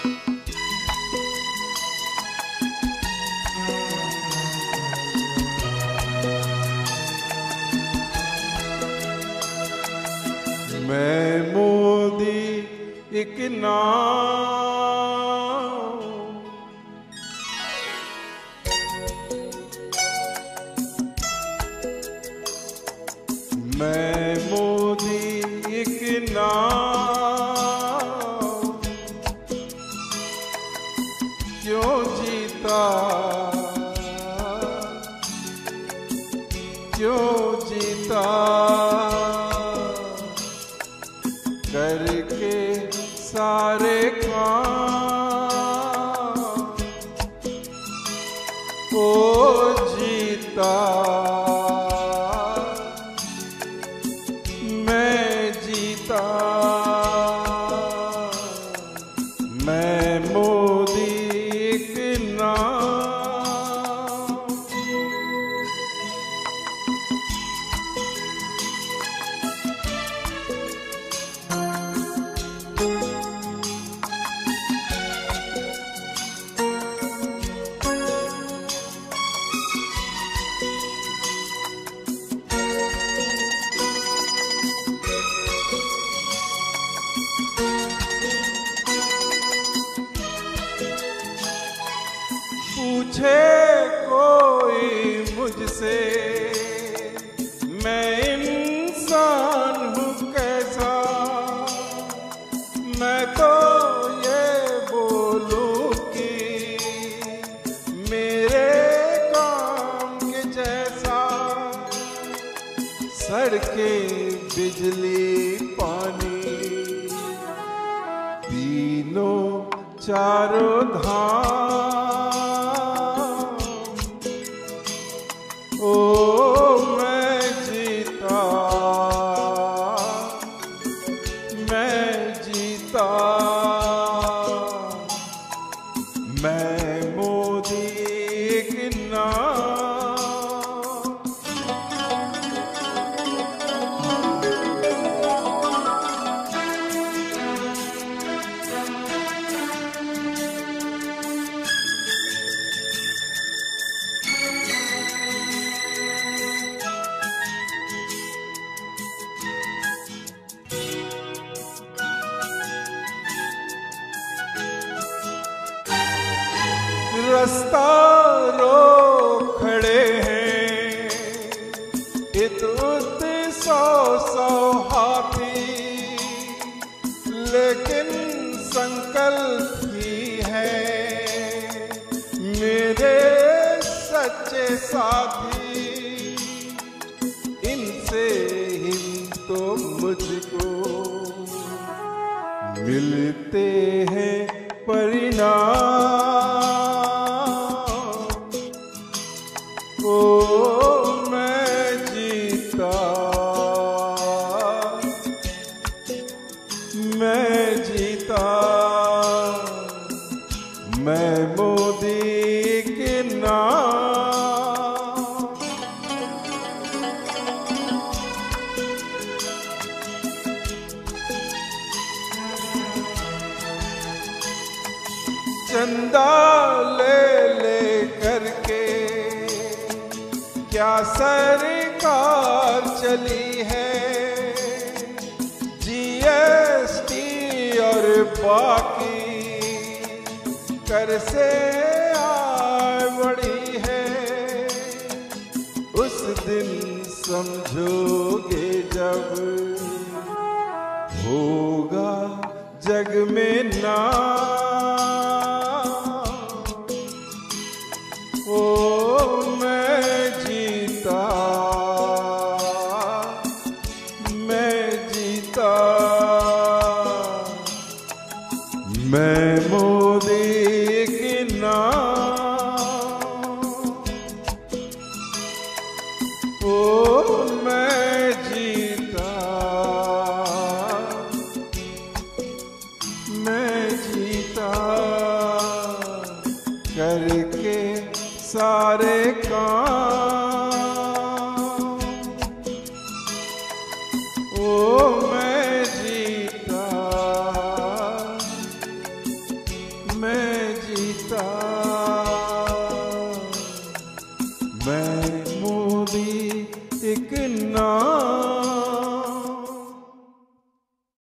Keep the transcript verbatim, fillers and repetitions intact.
मैं मोदी एक नाम, मैं मोदी एक नाम, क्यों जीता क्यों जीता करके सारे काम, ओ जीता मैं जीता, मैं मोदी एक नाम। पूछे कोई मुझसे मैं इंसान हूँ कैसा, मैं तो ये बोलूँ कि मेरे काम के जैसा, सड़कें बिजली पानी तीनों चारों धाम, ओ मैं जीता मैं जीता, मैं मोदी एक नाम। रास्ता रोक खड़े हैं इतुत सौ सौ हाथी, लेकिन संकल्प ही है मेरे सच्चे साथी, इनसे ही तो मुझको मिलते हैं परिणाम, ओ मैं जीता मैं जीता, मैं मोदी के नाम। चंदा ले ले करके क्या सरकार चली है, जीएसटी और बाकी कर से आय बढ़ी है, उस दिन समझोगे जब होगा जग में नाम, ओ मैं जीता मैं जीता, मैं मोदी के नाम, ओ मैं जीता मैं जीता करके सारे काम, ओ मैं जीता मैं जीता। मैं मोदी एक नाम